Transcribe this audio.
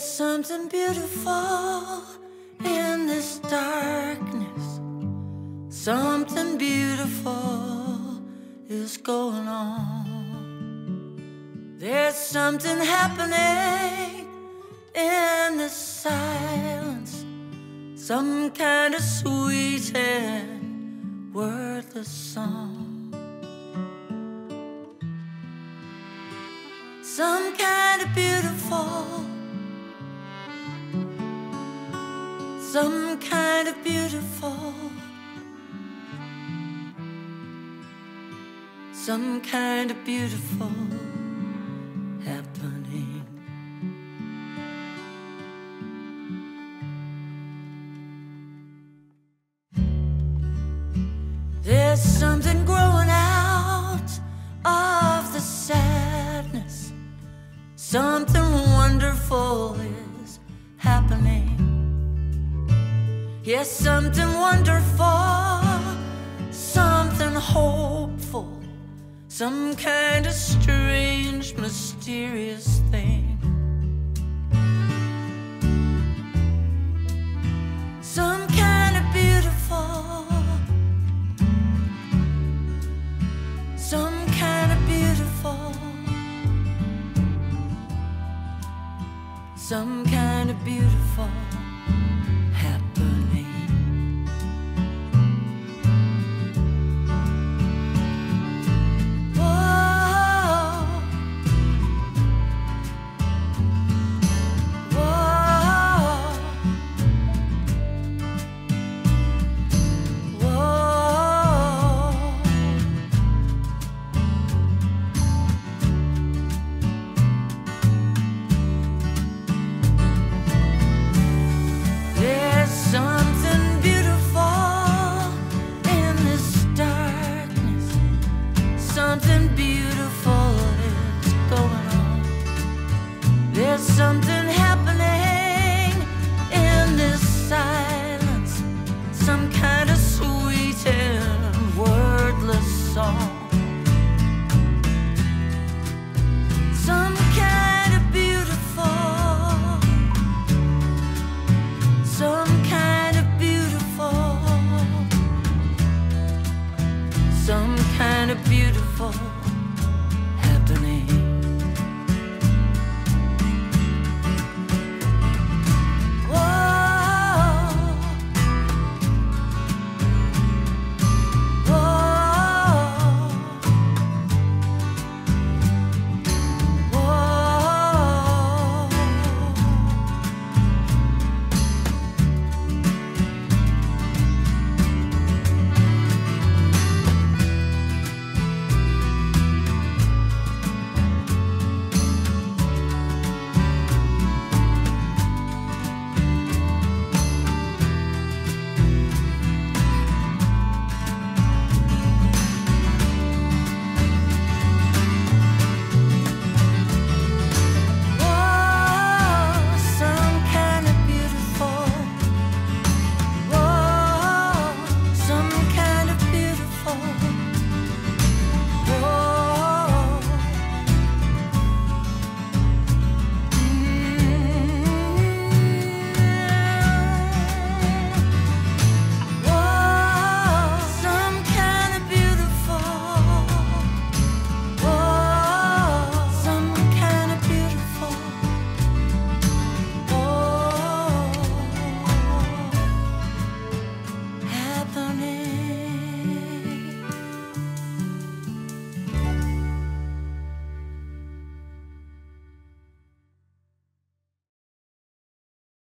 something beautiful in this darkness. Something beautiful is going on. There's something happening in the silence. Some kind of sweet and wordless song. Some kind of beautiful. Some kind of beautiful. Some kind of beautiful happening. There's something growing out of the sadness. Something wonderful is happening. Yes, something wonderful, something hopeful, some kind of strange, mysterious thing. Some kind of beautiful, some kind of beautiful, some kind of beautiful happening. Something happening in this silence. Some kind of sweet and wordless song. Some kind of beautiful. Some kind of beautiful. Some kind of beautiful